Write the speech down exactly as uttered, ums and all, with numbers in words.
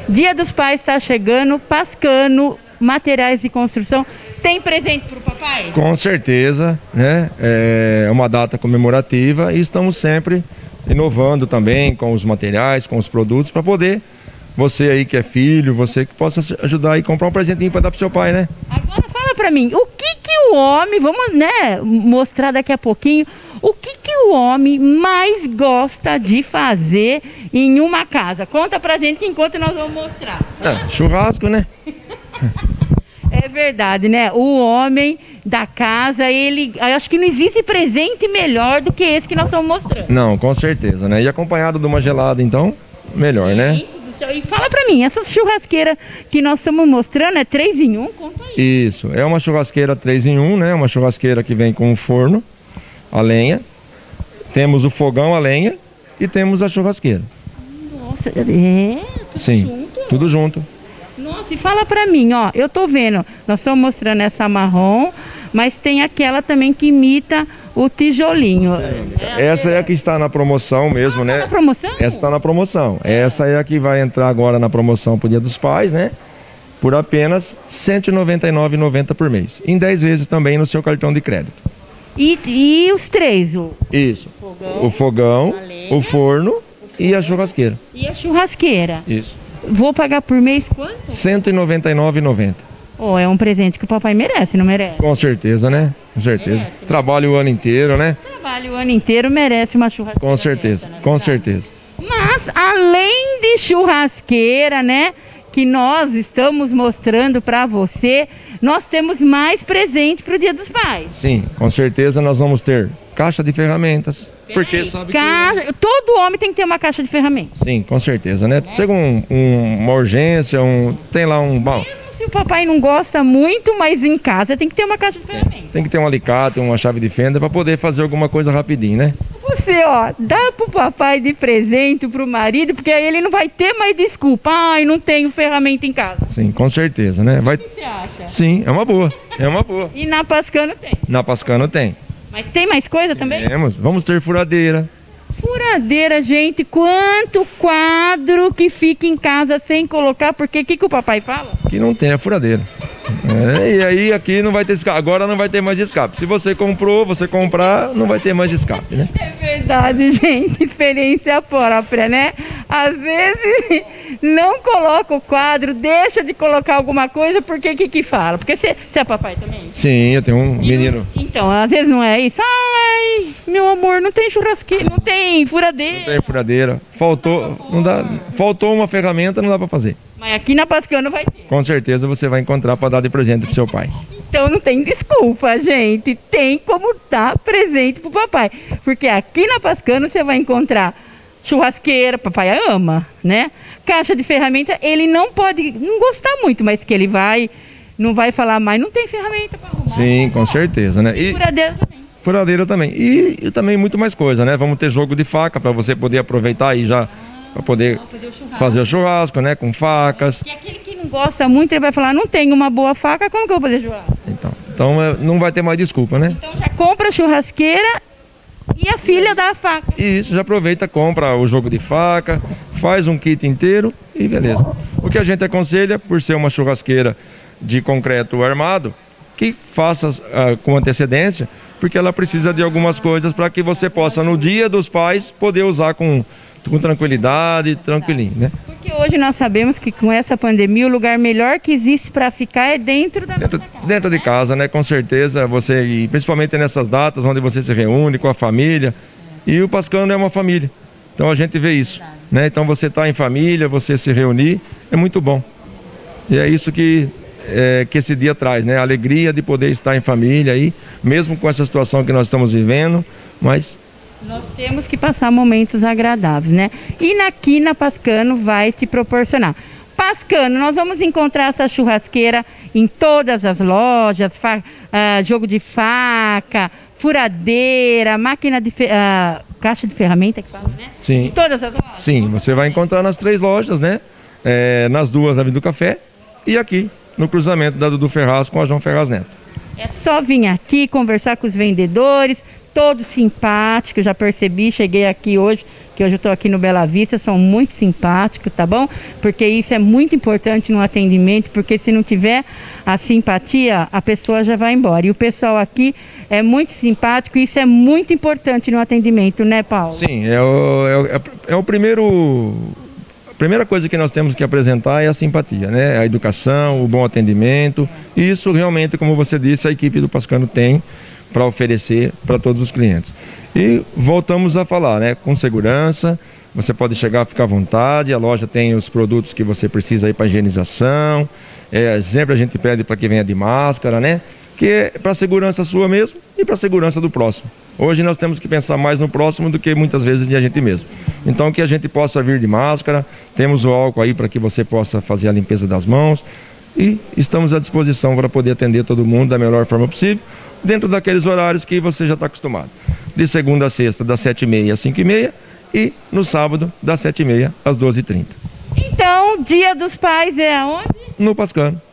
Dia dos Pais está chegando, Pascano, materiais de construção. Tem presente para o papai? Com certeza, né? É uma data comemorativa e estamos sempre inovando também com os materiais, com os produtos, para poder, você aí que é filho, você que possa ajudar aí, comprar um presentinho para dar pro seu pai, né? Agora fala para mim, o que que o homem, vamos, né, mostrar daqui a pouquinho, o que que o homem mais gosta de fazer em uma casa? Conta pra gente que enquanto nós vamos mostrar. É, churrasco, né? É verdade, né? O homem da casa, ele... acho que não existe presente melhor do que esse que nós estamos mostrando. Não, com certeza, né? E acompanhado de uma gelada, então, melhor, né? E fala pra mim, essa churrasqueira que nós estamos mostrando é três em um? Conta aí. Isso, é uma churrasqueira três em um, né? Uma churrasqueira que vem com o forno, a lenha, temos o fogão a lenha e temos a churrasqueira. Nossa, é? Tudo Sim, junto? tudo junto. Nossa, e fala pra mim, ó, eu tô vendo, nós estamos mostrando essa marrom, mas tem aquela também que imita o tijolinho. É, essa é a que está na promoção mesmo, ah, né? Tá na promoção? Essa está na promoção. Essa é a que vai entrar agora na promoção pro Dia dos Pais, né? Por apenas cento e noventa e nove reais e noventa centavos por mês. Em dez vezes também no seu cartão de crédito. E, e os três? O... Isso. Fogão, o fogão, lenha, o forno o e a churrasqueira. E a churrasqueira. Isso. Vou pagar por mês quanto? cento e noventa e nove reais e noventa centavos. Oh, é um presente que o papai merece, não merece? Com certeza, né? Com certeza. Merece, né? Trabalha o ano inteiro, né? Trabalha o ano inteiro, merece uma churrasqueira. Com certeza, dessa, com certeza. Mas, além de churrasqueira, né, que nós estamos mostrando para você, nós temos mais presente para o Dia dos Pais. Sim, com certeza nós vamos ter caixa de ferramentas. Porque sabe caixa, que... Todo homem tem que ter uma caixa de ferramentas. Sim, com certeza, né? Chega um, um, uma urgência, um, tem lá um... Bom, se o papai não gosta muito, mas em casa tem que ter uma caixa de ferramentas. Tem que ter um alicate, uma chave de fenda para poder fazer alguma coisa rapidinho, né? Você, ó, dá pro papai de presente, pro marido, porque aí ele não vai ter mais desculpa. Ai, não tenho ferramenta em casa. Sim, com certeza, né? Vai... O que você acha? Sim, é uma boa, é uma boa. E na Pascano tem? Na Pascano tem. Mas tem mais coisa também? Temos, vamos ter furadeira. Furadeira, gente, quanto quadro que fica em casa sem colocar, porque o que, que o papai fala? Que não tem a furadeira. É, e aí aqui não vai ter escape, agora não vai ter mais escape. Se você comprou, você comprar, não vai ter mais escape, né? É verdade, gente, experiência própria, né? Às vezes não coloca o quadro, deixa de colocar alguma coisa, porque o que que fala? Porque você é papai também? Sim, eu tenho um menino. Então, às vezes não é isso. Ai, meu amor, não tem churrasqueira, não tem furadeira. Não tem furadeira. Faltou, não dá, faltou uma ferramenta, não dá para fazer. Mas aqui na Pascano vai ter. Com certeza você vai encontrar para dar de presente pro seu pai. Então não tem desculpa, gente. Tem como dar presente pro papai. Porque aqui na Pascano você vai encontrar churrasqueira, papai ama, né? Caixa de ferramenta, ele não pode, não gostar muito, mas que ele vai, não vai falar mais, não tem ferramenta para arrumar. Sim, com certeza, né? E furadeira também. Furadeira também. E, e também muito mais coisa, né? Vamos ter jogo de faca para você poder aproveitar e já para poder o fazer o churrasco, né? Com facas. E aquele que não gosta muito, ele vai falar, não tenho uma boa faca, como que eu vou fazer churrasco? Então, então é, não vai ter mais desculpa, né? Então já compra a churrasqueira e a filha dá a faca. E isso, já aproveita, compra o jogo de faca, faz um kit inteiro e beleza. O que a gente aconselha, por ser uma churrasqueira de concreto armado, que faça uh, com antecedência, porque ela precisa de algumas coisas para que você possa, no Dia dos Pais, poder usar com, com tranquilidade, tranquilinho, né? Porque hoje nós sabemos que com essa pandemia o lugar melhor que existe para ficar é dentro da dentro, nossa casa. Dentro de casa, né? Com certeza, você, e principalmente nessas datas onde você se reúne com a família, e o Pascano é uma família, então a gente vê isso, né? Então você está em família, você se reunir, é muito bom. E é isso que, é, que esse dia traz, né? A alegria de poder estar em família aí, mesmo com essa situação que nós estamos vivendo, mas... Nós temos que passar momentos agradáveis, né? E aqui na Pascano vai te proporcionar. Pascano, nós vamos encontrar essa churrasqueira em todas as lojas, fa uh, jogo de faca, furadeira, máquina de... Uh, caixa de ferramenta que fala, né? Sim. Em todas as lojas? Sim, você vai encontrar nas três lojas, né? É, nas duas, na Avenida do Café, e aqui, no cruzamento da Dudu Ferraz com a João Ferraz Neto. É só vir aqui, conversar com os vendedores, todos simpáticos, já percebi, cheguei aqui hoje, que hoje eu estou aqui no Bela Vista, são muito simpáticos, tá bom? Porque isso é muito importante no atendimento, porque se não tiver a simpatia, a pessoa já vai embora. E o pessoal aqui é muito simpático e isso é muito importante no atendimento, né, Paulo? Sim, é o, é o, é o primeiro... A primeira coisa que nós temos que apresentar é a simpatia, né? A educação, o bom atendimento. E isso realmente, como você disse, a equipe do Pascano tem para oferecer para todos os clientes. E voltamos a falar, né? Com segurança, você pode chegar, ficar à vontade, a loja tem os produtos que você precisa aí para higienização. É, sempre a gente pede para que venha de máscara, né? Que é para a segurança sua mesmo e para a segurança do próximo. Hoje nós temos que pensar mais no próximo do que muitas vezes de a gente mesmo. Então que a gente possa vir de máscara, temos o álcool aí para que você possa fazer a limpeza das mãos e estamos à disposição para poder atender todo mundo da melhor forma possível, dentro daqueles horários que você já está acostumado. De segunda a sexta, das sete e meia às cinco e meia e no sábado, das sete e meia às doze e trinta. Então, Dia dos Pais é aonde? No Pascano.